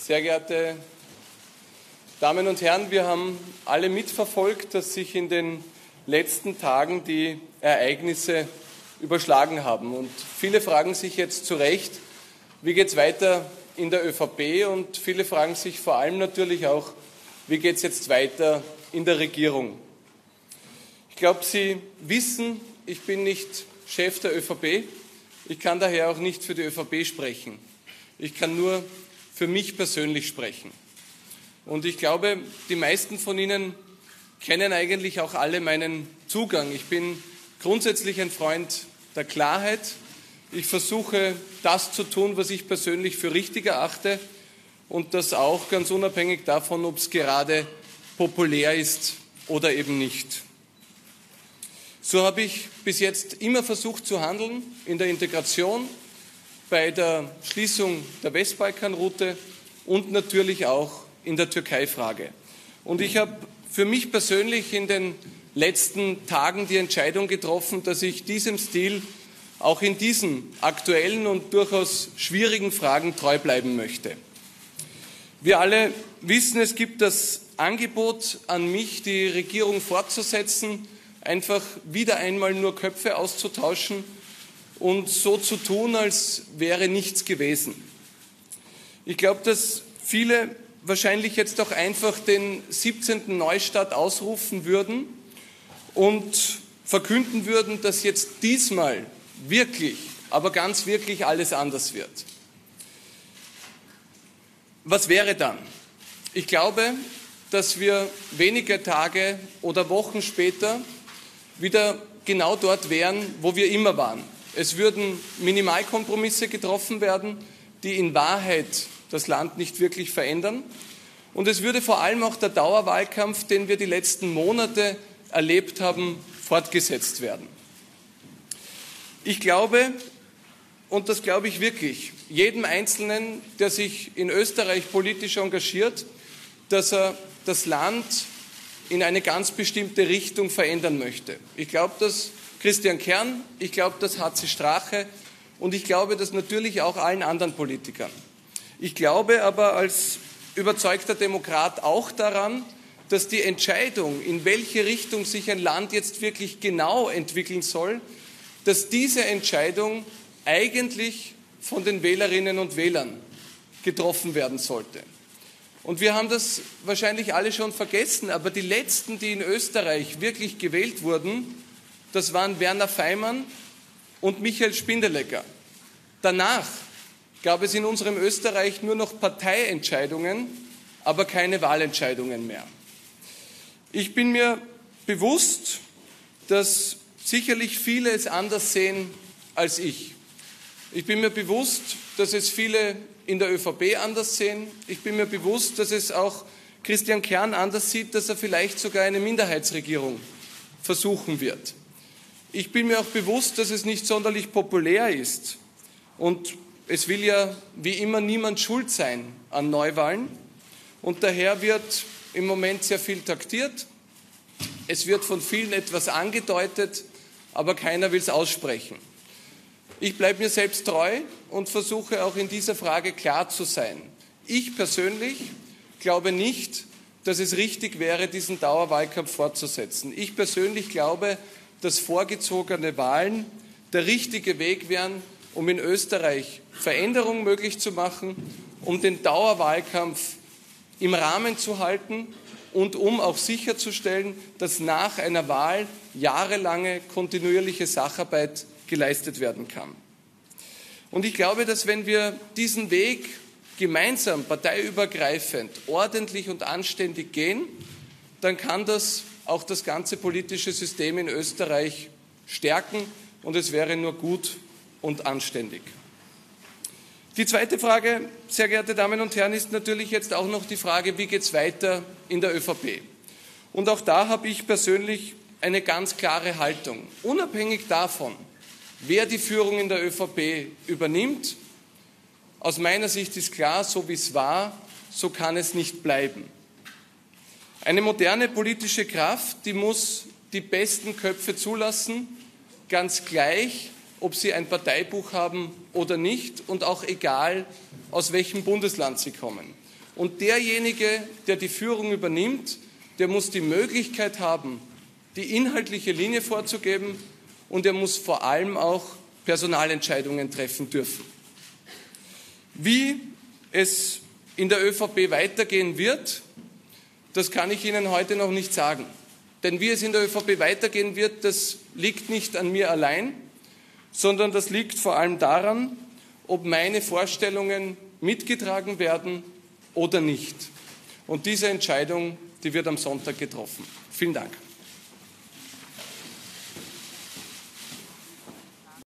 Sehr geehrte Damen und Herren, wir haben alle mitverfolgt, dass sich in den letzten Tagen die Ereignisse überschlagen haben. Und viele fragen sich jetzt zu Recht, wie geht es weiter in der ÖVP? Und viele fragen sich vor allem natürlich auch, wie geht es jetzt weiter in der Regierung? Ich glaube, Sie wissen, ich bin nicht Chef der ÖVP. Ich kann daher auch nicht für die ÖVP sprechen. Ich kann nur für mich persönlich sprechen. Und ich glaube, die meisten von Ihnen kennen eigentlich auch alle meinen Zugang. Ich bin grundsätzlich ein Freund der Klarheit. Ich versuche, das zu tun, was ich persönlich für richtig erachte und das auch ganz unabhängig davon, ob es gerade populär ist oder eben nicht. So habe ich bis jetzt immer versucht zu handeln in der Integration, bei der Schließung der Westbalkanroute und natürlich auch in der Türkei-Frage. Und ich habe für mich persönlich in den letzten Tagen die Entscheidung getroffen, dass ich diesem Stil auch in diesen aktuellen und durchaus schwierigen Fragen treu bleiben möchte. Wir alle wissen, es gibt das Angebot an mich, die Regierung fortzusetzen, einfach wieder einmal nur Köpfe auszutauschen und so zu tun, als wäre nichts gewesen. Ich glaube, dass viele wahrscheinlich jetzt auch einfach den 17. Neustart ausrufen würden und verkünden würden, dass jetzt diesmal wirklich, aber ganz wirklich alles anders wird. Was wäre dann? Ich glaube, dass wir wenige Tage oder Wochen später wieder genau dort wären, wo wir immer waren. Es würden Minimalkompromisse getroffen werden, die in Wahrheit das Land nicht wirklich verändern. Und es würde vor allem auch der Dauerwahlkampf, den wir die letzten Monate erlebt haben, fortgesetzt werden. Ich glaube, und das glaube ich wirklich, jedem Einzelnen, der sich in Österreich politisch engagiert, dass er das Land in eine ganz bestimmte Richtung verändern möchte. Ich glaube, dass Christian Kern, ich glaube, dass HC Strache und ich glaube, dass natürlich auch allen anderen Politikern. Ich glaube aber als überzeugter Demokrat auch daran, dass die Entscheidung, in welche Richtung sich ein Land jetzt wirklich genau entwickeln soll, dass diese Entscheidung eigentlich von den Wählerinnen und Wählern getroffen werden sollte. Und wir haben das wahrscheinlich alle schon vergessen, aber die letzten, die in Österreich wirklich gewählt wurden, das waren Werner Faymann und Michael Spindelegger. Danach gab es in unserem Österreich nur noch Parteientscheidungen, aber keine Wahlentscheidungen mehr. Ich bin mir bewusst, dass sicherlich viele es anders sehen als ich. Ich bin mir bewusst, dass es viele in der ÖVP anders sehen. Ich bin mir bewusst, dass es auch Christian Kern anders sieht, dass er vielleicht sogar eine Minderheitsregierung versuchen wird. Ich bin mir auch bewusst, dass es nicht sonderlich populär ist. Und es will ja wie immer niemand schuld sein an Neuwahlen. Und daher wird im Moment sehr viel taktiert. Es wird von vielen etwas angedeutet, aber keiner will es aussprechen. Ich bleibe mir selbst treu und versuche auch in dieser Frage klar zu sein. Ich persönlich glaube nicht, dass es richtig wäre, diesen Dauerwahlkampf fortzusetzen. Ich persönlich glaube, dass vorgezogene Wahlen der richtige Weg wären, um in Österreich Veränderungen möglich zu machen, um den Dauerwahlkampf im Rahmen zu halten und um auch sicherzustellen, dass nach einer Wahl jahrelange kontinuierliche Sacharbeit geleistet werden kann. Und ich glaube, dass wenn wir diesen Weg gemeinsam, parteiübergreifend, ordentlich und anständig gehen, dann kann das auch das ganze politische System in Österreich stärken und es wäre nur gut und anständig. Die zweite Frage, sehr geehrte Damen und Herren, ist natürlich jetzt auch noch die Frage, wie geht es weiter in der ÖVP? Und auch da habe ich persönlich eine ganz klare Haltung. Unabhängig davon, wer die Führung in der ÖVP übernimmt, aus meiner Sicht ist klar, so wie es war, so kann es nicht bleiben. Eine moderne politische Kraft, die muss die besten Köpfe zulassen, ganz gleich, ob sie ein Parteibuch haben oder nicht und auch egal, aus welchem Bundesland sie kommen. Und derjenige, der die Führung übernimmt, der muss die Möglichkeit haben, die inhaltliche Linie vorzugeben und er muss vor allem auch Personalentscheidungen treffen dürfen. Wie es in der ÖVP weitergehen wird, das kann ich Ihnen heute noch nicht sagen. Denn wie es in der ÖVP weitergehen wird, das liegt nicht an mir allein, sondern das liegt vor allem daran, ob meine Vorstellungen mitgetragen werden oder nicht. Und diese Entscheidung, die wird am Sonntag getroffen. Vielen Dank.